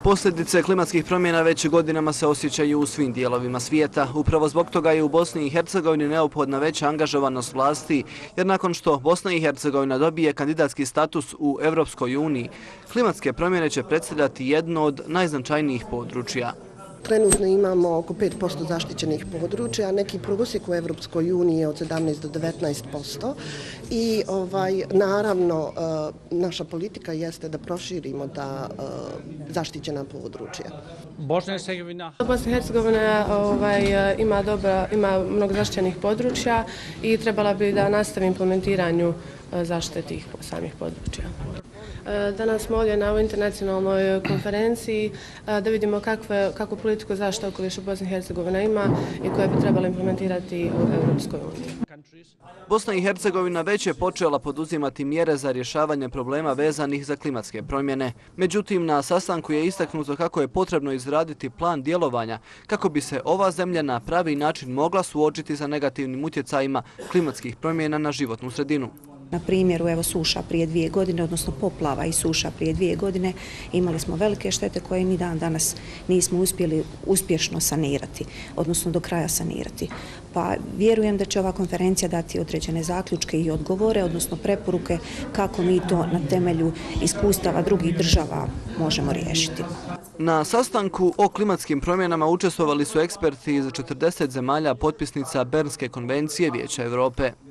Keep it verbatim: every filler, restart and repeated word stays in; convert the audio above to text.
Posljedice klimatskih promjena već godinama se osjećaju u svim dijelovima svijeta. Upravo zbog toga je u Bosni i Hercegovini neophodna veća angažovanost vlasti, jer nakon što Bosna i Hercegovina dobije kandidatski status u Europskoj uniji, klimatske promjene će predstavljati jedno od najznačajnijih područja. Trenutno imamo oko pet posto zaštićenih područja, neki prosjek u Evropskoj uniji je od sedamnaest do devetnaest posto i ovaj, naravno naša politika jeste da proširimo ta zaštićena područja. Bosna i Hercegovina Bosna i Hercegovina ovaj, ima, dobra, ima mnogo zaštićenih područja i trebala bi da nastavi implementiranju zaštite tih samih područja. Danas smo ovdje na ovoj internacionalnoj konferenciji da vidimo kakve, kakvu politiku zaštite okoliša Bosna i Hercegovina ima i koje bi trebalo implementirati u Europskoj uniji. Bosna i Hercegovina već je počela poduzimati mjere za rješavanje problema vezanih za klimatske promjene. Međutim, na sastanku je istaknuto kako je potrebno izraditi plan djelovanja kako bi se ova zemlja na pravi način mogla suočiti sa negativnim utjecajima klimatskih promjena na životnu sredinu. Na primjeru evo suša prije dvije godine, odnosno poplava i suša prije dvije godine, imali smo velike štete koje ni dan danas nismo uspjeli uspješno sanirati, odnosno do kraja sanirati. Pa vjerujem da će ova konferencija dati određene zaključke i odgovore, odnosno preporuke kako mi to na temelju iskustava drugih država možemo riješiti. Na sastanku o klimatskim promjenama učestvovali su eksperti iz četrdeset zemalja potpisnica Bernske konvencije Vijeća Europe.